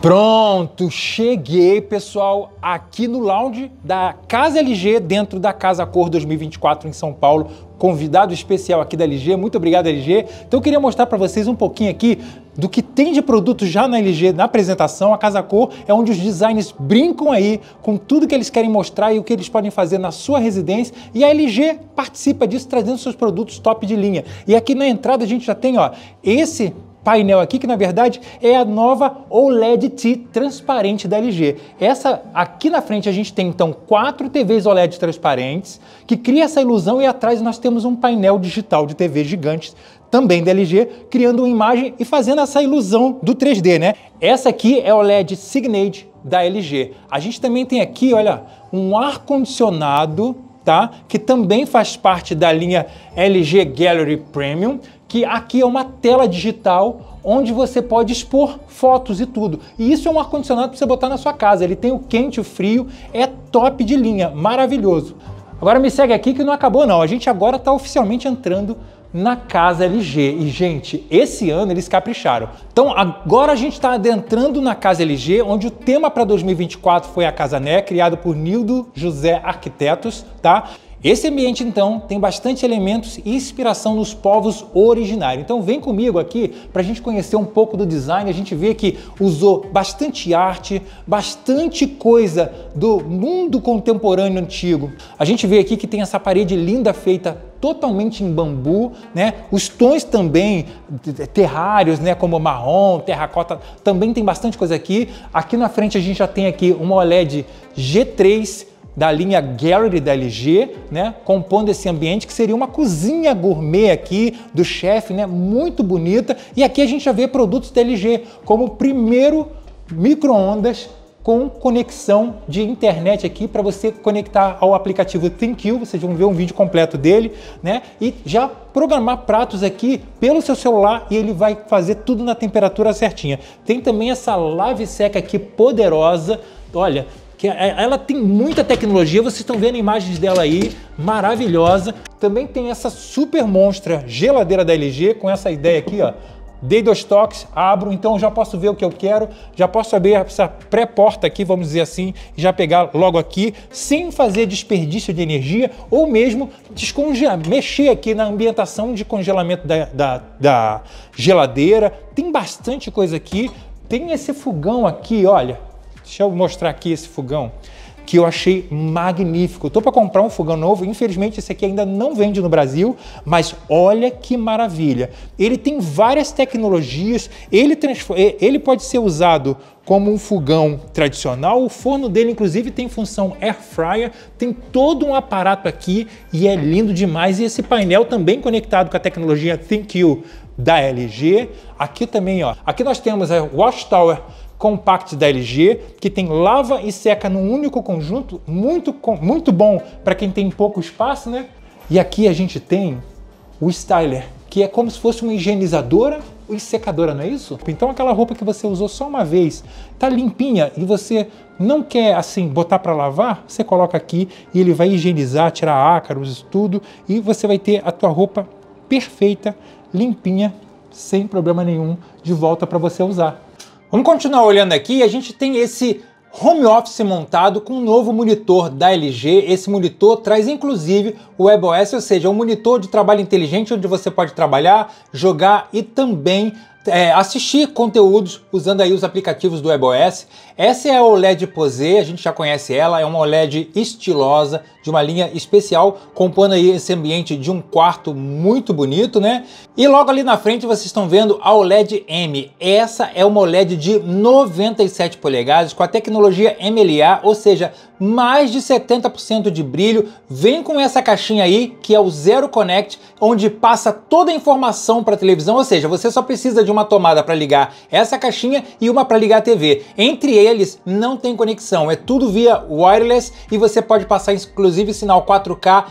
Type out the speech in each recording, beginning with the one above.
Pronto, cheguei, pessoal, aqui no lounge da Casa LG, dentro da Casa Cor 2024 em São Paulo. Convidado especial aqui da LG, muito obrigado, LG. Então eu queria mostrar para vocês um pouquinho aqui do que tem de produto já na LG na apresentação. A Casa Cor é onde os designers brincam aí com tudo que eles querem mostrar e o que eles podem fazer na sua residência. E a LG participa disso, trazendo seus produtos top de linha. E aqui na entrada a gente já tem, ó, esse painel aqui, que na verdade é a nova OLED T transparente da LG. Essa aqui na frente a gente tem então 4 TVs OLED transparentes, que cria essa ilusão, e atrás nós temos um painel digital de TV gigantes, também da LG, criando uma imagem e fazendo essa ilusão do 3D, né? Essa aqui é a OLED Signage da LG. A gente também tem aqui, olha, um ar-condicionado, tá? Que também faz parte da linha LG Gallery Premium, que aqui é uma tela digital onde você pode expor fotos e tudo. E isso é um ar-condicionado para você botar na sua casa. Ele tem o quente e o frio, é top de linha, maravilhoso. Agora me segue aqui que não acabou não, a gente agora está oficialmente entrando na Casa LG. E, gente, esse ano eles capricharam. Então, agora a gente está adentrando na Casa LG, onde o tema para 2024 foi a Casa Né, criado por Nildo José Arquitetos, tá? Esse ambiente, então, tem bastante elementos e inspiração nos povos originários. Então, vem comigo aqui para a gente conhecer um pouco do design. A gente vê que usou bastante arte, bastante coisa do mundo contemporâneo antigo. A gente vê aqui que tem essa parede linda feita totalmente em bambu, né? Os tons também terrários, né? Como marrom, terracota, também tem bastante coisa aqui. Aqui na frente a gente já tem aqui uma OLED G3 da linha Gallery da LG, né, compondo esse ambiente que seria uma cozinha gourmet aqui do chefe, né, muito bonita. E aqui a gente já vê produtos da LG, como o primeiro micro-ondas com conexão de internet aqui para você conectar ao aplicativo ThinQ. Vocês vão ver um vídeo completo dele, né, e já programar pratos aqui pelo seu celular e ele vai fazer tudo na temperatura certinha. Tem também essa lave seca aqui poderosa, olha, que ela tem muita tecnologia, vocês estão vendo imagens dela aí, maravilhosa. Também tem essa super monstra geladeira da LG, com essa ideia aqui, ó. Dei 2 toques, abro, então já posso ver o que eu quero, já posso abrir essa pré-porta aqui, vamos dizer assim, e já pegar logo aqui, sem fazer desperdício de energia, ou mesmo mexer aqui na ambientação de congelamento da geladeira. Tem bastante coisa aqui. Tem esse fogão aqui, olha. Deixa eu mostrar aqui esse fogão, que eu achei magnífico. Eu tô para comprar um fogão novo, infelizmente esse aqui ainda não vende no Brasil, mas olha que maravilha. Ele tem várias tecnologias, ele pode ser usado como um fogão tradicional, o forno dele inclusive tem função air fryer, tem todo um aparato aqui e é lindo demais. E esse painel também conectado com a tecnologia ThinQ da LG. Aqui também, ó, aqui nós temos a Watchtower Compact da LG, que tem lava e seca num único conjunto, muito bom para quem tem pouco espaço, né? E aqui a gente tem o Styler, que é como se fosse uma higienizadora e secadora, não é isso? Então aquela roupa que você usou só uma vez, tá limpinha e você não quer assim botar para lavar, você coloca aqui e ele vai higienizar, tirar ácaros, tudo, e você vai ter a tua roupa perfeita, limpinha, sem problema nenhum, de volta para você usar. Vamos continuar olhando aqui. A gente tem esse home office montado com um novo monitor da LG. Esse monitor traz inclusive o WebOS, ou seja, um monitor de trabalho inteligente onde você pode trabalhar, jogar e também assistir conteúdos usando aí os aplicativos do WebOS. Essa é a OLED Posé, a gente já conhece ela, é uma OLED estilosa, de uma linha especial, compondo aí esse ambiente de um quarto muito bonito, né? E logo ali na frente vocês estão vendo a OLED M. Essa é uma OLED de 97 polegadas com a tecnologia MLA, ou seja, mais de 70% de brilho. Vem com essa caixinha aí, que é o Zero Connect, onde passa toda a informação para a televisão, ou seja, você só precisa de uma tomada para ligar essa caixinha e uma para ligar a TV. Entre eles não tem conexão, é tudo via wireless e você pode passar inclusive sinal 4K,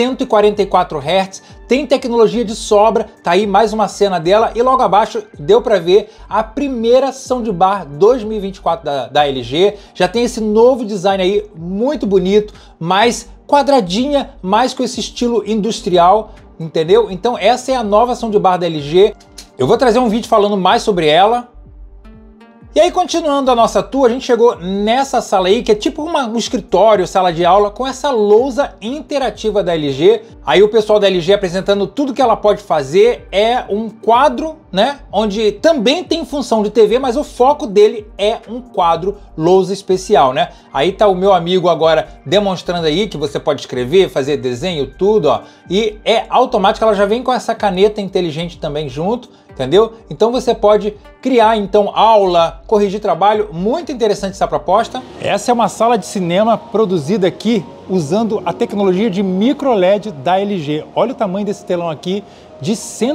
144 Hz, tem tecnologia de sobra, tá aí mais uma cena dela e logo abaixo deu para ver a primeira soundbar 2024 da LG, já tem esse novo design aí muito bonito, mais quadradinha, mais com esse estilo industrial, entendeu? Então essa é a nova soundbar da LG. Eu vou trazer um vídeo falando mais sobre ela. E aí, continuando a nossa tour, a gente chegou nessa sala aí, que é tipo um escritório, sala de aula, com essa lousa interativa da LG. Aí o pessoal da LG apresentando tudo que ela pode fazer. É um quadro, né, onde também tem função de TV, mas o foco dele é um quadro lousa especial, né? Aí tá o meu amigo agora demonstrando aí que você pode escrever, fazer desenho, tudo, ó. E é automático, ela já vem com essa caneta inteligente também junto, entendeu? Então você pode criar então aula, corrigir trabalho. Muito interessante essa proposta. Essa é uma sala de cinema produzida aqui usando a tecnologia de micro LED da LG. Olha o tamanho desse telão aqui, de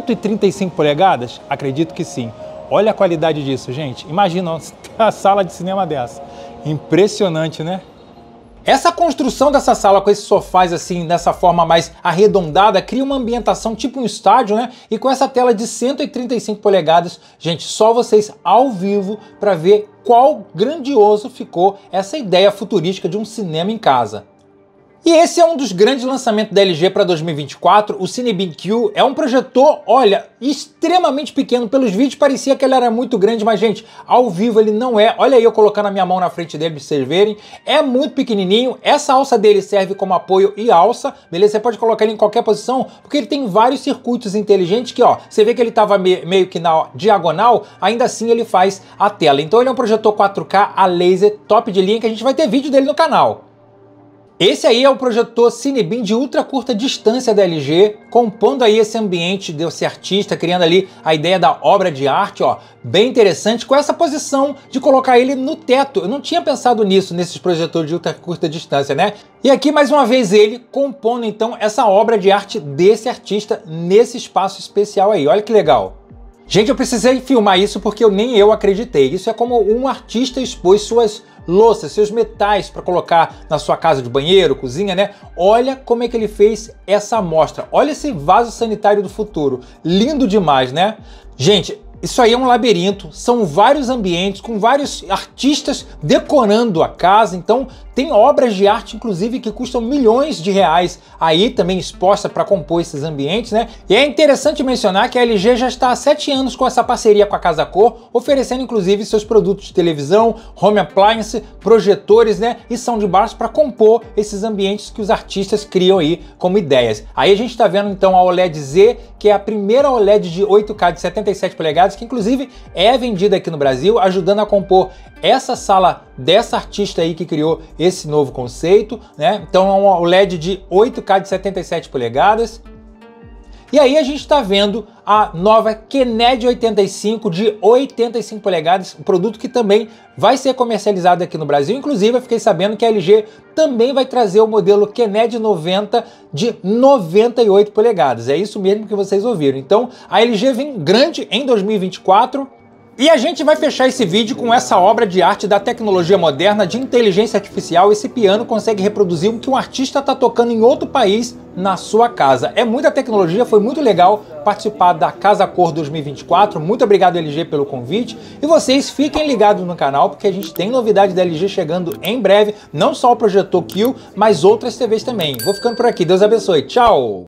135 polegadas? Acredito que sim. Olha a qualidade disso, gente. Imagina a sala de cinema dessa. Impressionante, né? Essa construção dessa sala com esses sofás assim, dessa forma mais arredondada, cria uma ambientação tipo um estádio, né? E com essa tela de 135 polegadas, gente, só vocês ao vivo para ver qual grandioso ficou essa ideia futurística de um cinema em casa. E esse é um dos grandes lançamentos da LG para 2024, o Cinebeam Q. É um projetor, olha, extremamente pequeno. Pelos vídeos parecia que ele era muito grande, mas, gente, ao vivo ele não é. Olha aí eu colocando a minha mão na frente dele para vocês verem. É muito pequenininho. Essa alça dele serve como apoio e alça, beleza? Você pode colocar ele em qualquer posição, porque ele tem vários circuitos inteligentes que, ó, você vê que ele estava meio que na diagonal, ainda assim ele faz a tela. Então ele é um projetor 4K a laser top de linha, que a gente vai ter vídeo dele no canal. Esse aí é o projetor Cinebeam de ultra curta distância da LG, compondo aí esse ambiente desse artista, criando ali a ideia da obra de arte, ó, bem interessante, com essa posição de colocar ele no teto. Eu não tinha pensado nisso, nesses projetores de ultra curta distância, né? E aqui, mais uma vez, ele compondo, então, essa obra de arte desse artista nesse espaço especial aí. Olha que legal. Gente, eu precisei filmar isso porque nem eu acreditei. Isso é como um artista expôs suas louças, seus metais para colocar na sua casa de banheiro, cozinha, né? Olha como é que ele fez essa amostra. Olha esse vaso sanitário do futuro. Lindo demais, né? Gente, isso aí é um labirinto, são vários ambientes com vários artistas decorando a casa, então tem obras de arte, inclusive, que custam milhões de reais aí também exposta para compor esses ambientes, né? E é interessante mencionar que a LG já está há 7 anos com essa parceria com a Casa Cor, oferecendo inclusive seus produtos de televisão, home appliance, projetores, né? E soundbars para compor esses ambientes que os artistas criam aí como ideias. Aí a gente está vendo então a OLED Z, que é a primeira OLED de 8K de 77 polegadas, que inclusive é vendida aqui no Brasil, ajudando a compor essa sala dessa artista aí que criou esse novo conceito, né? Então é um OLED de 8K de 77 polegadas. E aí a gente está vendo a nova QNED 85 de 85 polegadas, um produto que também vai ser comercializado aqui no Brasil. Inclusive, eu fiquei sabendo que a LG também vai trazer o modelo QNED 90 de 98 polegadas. É isso mesmo que vocês ouviram. Então, a LG vem grande em 2024. E a gente vai fechar esse vídeo com essa obra de arte da tecnologia moderna de inteligência artificial. Esse piano consegue reproduzir o que um artista está tocando em outro país na sua casa. É muita tecnologia, foi muito legal participar da Casa Cor 2024. Muito obrigado, LG, pelo convite. E vocês fiquem ligados no canal, porque a gente tem novidade da LG chegando em breve. Não só o projetor Q, mas outras TVs também. Vou ficando por aqui. Deus abençoe. Tchau!